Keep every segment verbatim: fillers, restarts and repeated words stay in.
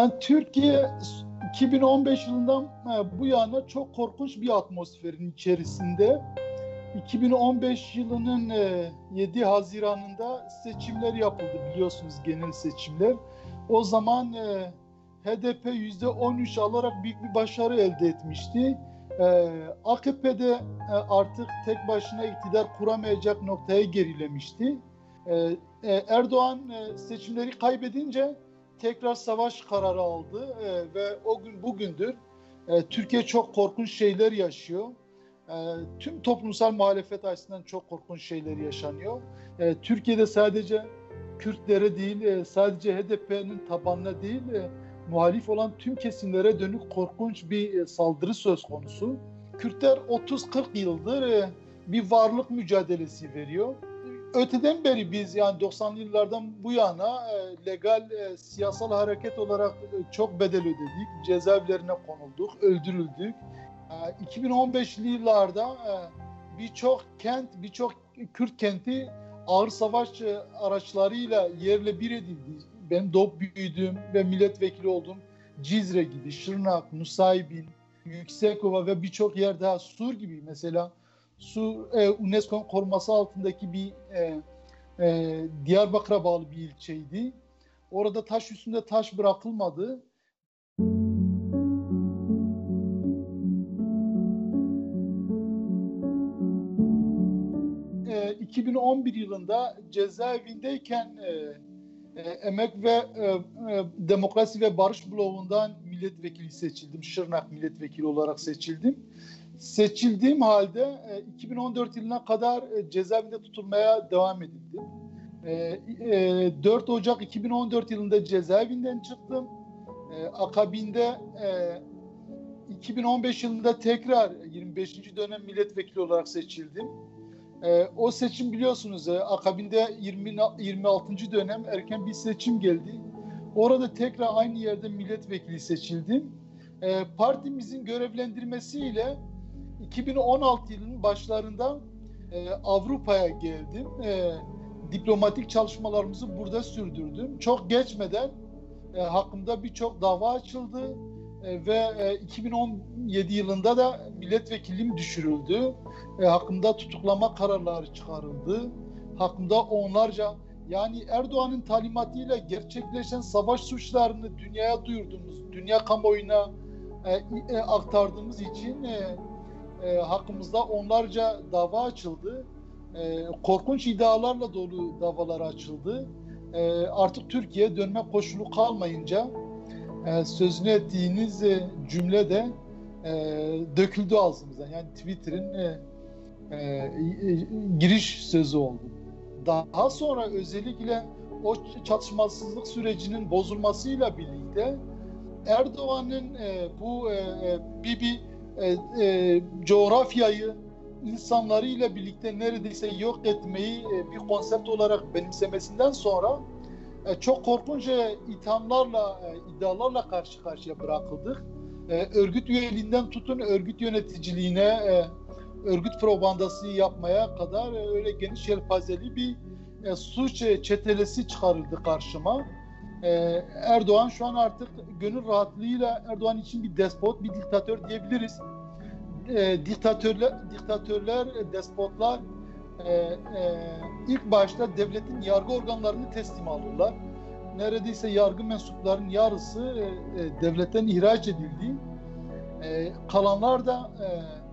Yani Türkiye iki bin on beş yılından bu yana çok korkunç bir atmosferin içerisinde. iki bin on beş yılının yedi Haziran'ında seçimler yapıldı, biliyorsunuz, genel seçimler. O zaman H D P yüzde on üç alarak büyük bir başarı elde etmişti. A K P'de artık tek başına iktidar kuramayacak noktaya gerilemişti. Erdoğan seçimleri kaybedince tekrar savaş kararı aldı ve o gün bugündür Türkiye çok korkunç şeyler yaşıyor. Tüm toplumsal muhalefet açısından çok korkunç şeyler yaşanıyor. Türkiye'de sadece Kürtlere değil, sadece H D P'nin tabanına değil, muhalif olan tüm kesimlere dönük korkunç bir saldırı söz konusu. Kürtler otuz kırk yıldır bir varlık mücadelesi veriyor. Öteden beri biz, yani doksanlı yıllardan bu yana legal siyasal hareket olarak çok bedel ödedik. Cezaevlerine konulduk, öldürüldük. iki bin on beşli yıllarda birçok kent, birçok Kürt kenti ağır savaş araçlarıyla yerle bir edildi. Ben doğup büyüdüm ve milletvekili oldum. Cizre gibi, Şırnak, Nusaybin, Yüksekova ve birçok yer daha, Sur gibi mesela. Sur, e, UNESCO'nun koruması altındaki bir e, e, Diyarbakır'a bağlı bir ilçeydi. Orada taş üstünde taş bırakılmadı. E, iki bin on bir yılında cezaevindeyken e, e, Emek ve e, e, Demokrasi ve Barış Bloğu'ndan milletvekili seçildim. Şırnak milletvekili olarak seçildim. Seçildiğim halde iki bin on dört yılına kadar cezaevinde tutulmaya devam edildi. dört Ocak iki bin on dört yılında cezaevinden çıktım. Akabinde iki bin on beş yılında tekrar yirmi beşinci dönem milletvekili olarak seçildim. O seçim, biliyorsunuz, akabinde yirmi, yirmi altıncı dönem erken bir seçim geldi. Orada tekrar aynı yerde milletvekili seçildim. Partimizin görevlendirmesiyle iki bin on altı yılının başlarında e, Avrupa'ya geldim. E, diplomatik çalışmalarımızı burada sürdürdüm. Çok geçmeden e, hakkımda birçok dava açıldı e, ve e, iki bin on yedi yılında da milletvekilliğim düşürüldü. E, hakkımda tutuklama kararları çıkarıldı. Hakkımda onlarca, yani Erdoğan'ın talimatıyla gerçekleşen savaş suçlarını dünyaya duyurduğumuz, dünya kamuoyuna e, e, aktardığımız için e, E, hakkımızda onlarca dava açıldı. E, korkunç iddialarla dolu davalar açıldı. E, artık Türkiye dönme koşulu kalmayınca e, sözünü ettiğiniz e, cümle de e, döküldü ağzımızdan. Yani Twitter'ın e, e, giriş sözü oldu. Daha sonra özellikle o çatışmasızlık sürecinin bozulmasıyla birlikte Erdoğan'ın e, bu e, bir bir E, e, coğrafyayı insanlarıyla birlikte neredeyse yok etmeyi e, bir konsept olarak benimsemesinden sonra e, çok korkunç e, ithamlarla, e, iddialarla karşı karşıya bırakıldık. E, örgüt üyeliğinden tutun örgüt yöneticiliğine, e, örgüt propagandası yapmaya kadar e, öyle geniş yelpazeli bir e, suç e, çetelesi çıkarıldı karşıma. E, Erdoğan şu an artık gönül rahatlığıyla Erdoğan için bir despot, bir diktatör diyebiliriz. E, diktatörler, diktatörler, despotlar e, e, ilk başta devletin yargı organlarını teslim alırlar. Neredeyse yargı mensuplarının yarısı e, e, devletten ihraç edildi. E, kalanlar da e,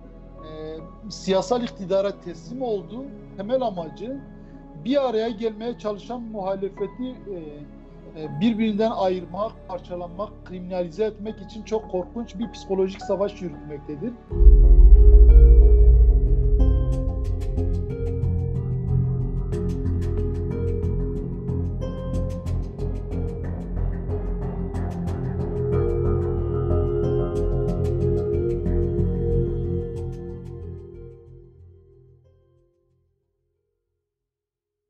e, siyasal iktidara teslim oldu. Temel amacı bir araya gelmeye çalışan muhalefeti e, birbirinden ayırmak, parçalanmak, kriminalize etmek için çok korkunç bir psikolojik savaş yürütmektedir.